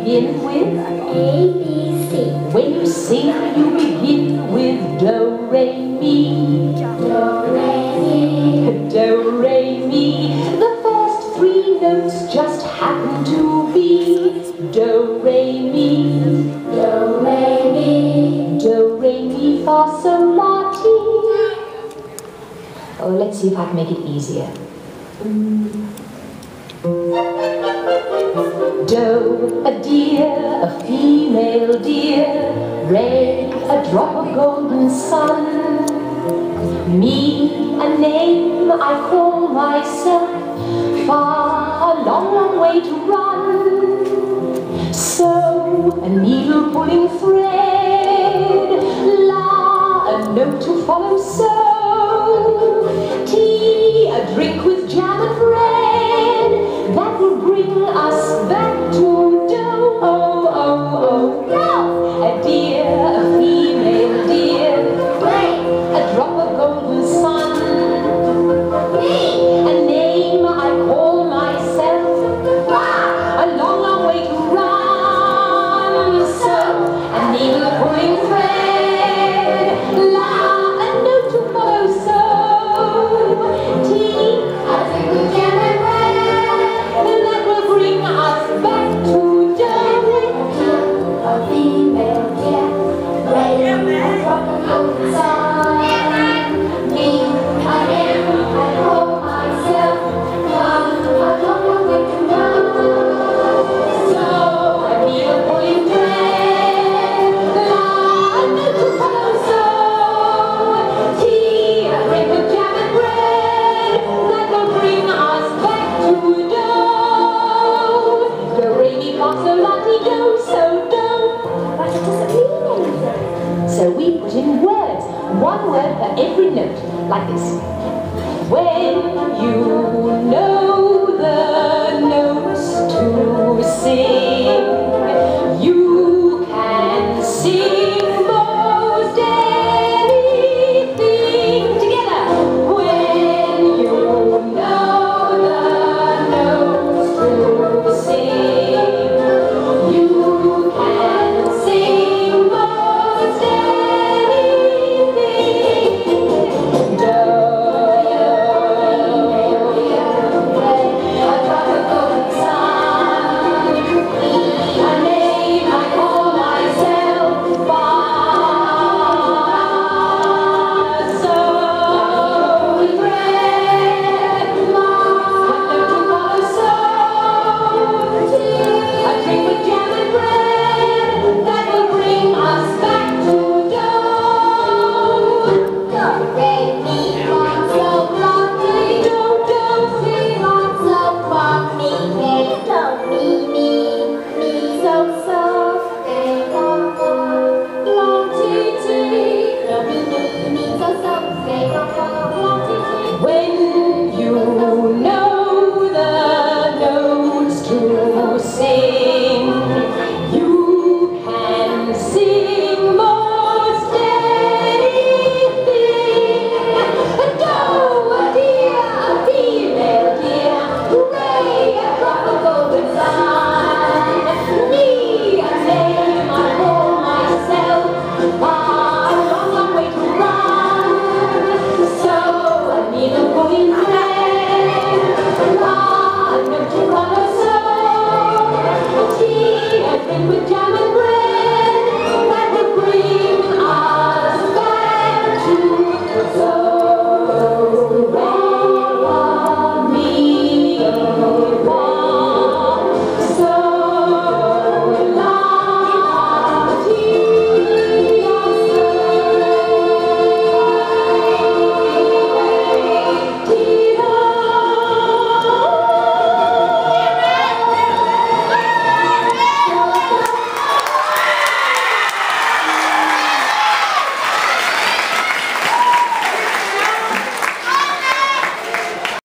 begin with A, B, C. When you sing, you begin with do, re, mi. Do, re, mi. Do, re, mi. The first three notes just happen to be do, re, mi. Do, re, mi. Do, re, mi, fa, sol, la, ti. Oh, let's see if I can make it easier. Do, a deer, a female deer. Re, a drop of golden sun. Mi, a name I call myself. Fa, a long, long way to run. So, a needle pulling thread. La, a note to follow. So, tea, a drink with jam and bread. That will bring us back to do. Oh, oh, oh, no! A deer, a female deer. Re, A drop of golden sun. mi. A name I call myself. Fa, A long, long way to run. So, a needle pulling thread. La, a note to follow. So, tea, a drink with jam and bread. that will bring us back to do. A female deer. Re, a drop of golden sun. Me, a name I call myself. A long, long way to run. So, a needle pulling thread. La, a note to follow. So, tea, a drink of jam and bread. That will bring us back to do. Do, re, mi, fa, sol, la, ti, do. So, do. But it doesn't mean anything. So we put in words, one word for every note, like this. When you know the notes to sing,